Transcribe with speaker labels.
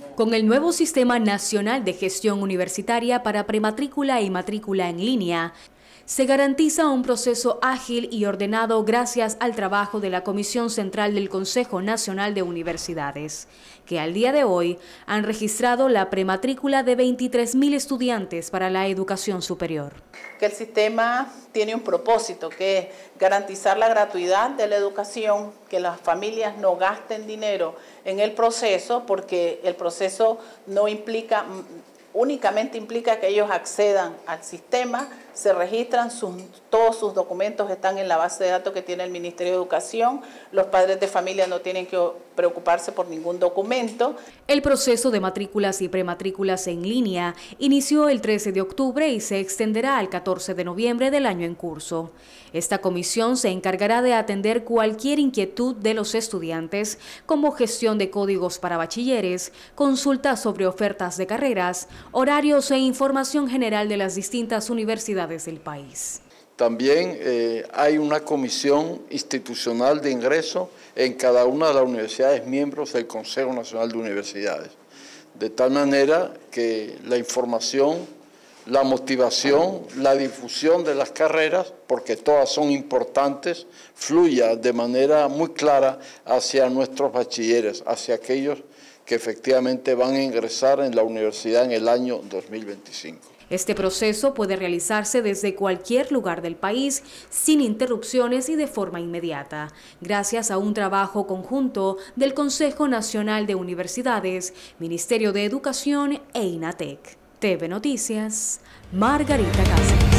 Speaker 1: Con el nuevo Sistema Nacional de Gestión Universitaria para Prematrícula y Matrícula en Línea, se garantiza un proceso ágil y ordenado gracias al trabajo de la Comisión Central del Consejo Nacional de Universidades, que al día de hoy han registrado la prematrícula de 23.000 estudiantes para la educación superior.
Speaker 2: Que el sistema tiene un propósito, que es garantizar la gratuidad de la educación, que las familias no gasten dinero en el proceso, porque el proceso no implica, únicamente implica que ellos accedan al sistema, se registran, todos sus documentos están en la base de datos que tiene el Ministerio de Educación, los padres de familia no tienen que preocuparse por ningún documento.
Speaker 1: El proceso de matrículas y prematrículas en línea inició el 13 de octubre y se extenderá al 14 de noviembre del año en curso. Esta comisión se encargará de atender cualquier inquietud de los estudiantes, como gestión de códigos para bachilleres, consultas sobre ofertas de carreras, horarios e información general de las distintas universidades del país.
Speaker 3: También hay una comisión institucional de ingreso en cada una de las universidades miembros del Consejo Nacional de Universidades, de tal manera que la información, la motivación, la difusión de las carreras, porque todas son importantes, fluya de manera muy clara hacia nuestros bachilleres, hacia aquellos que efectivamente van a ingresar en la universidad en el año 2025.
Speaker 1: Este proceso puede realizarse desde cualquier lugar del país, sin interrupciones y de forma inmediata, gracias a un trabajo conjunto del Consejo Nacional de Universidades, Ministerio de Educación e INATEC. TV Noticias, Margarita Cáceres.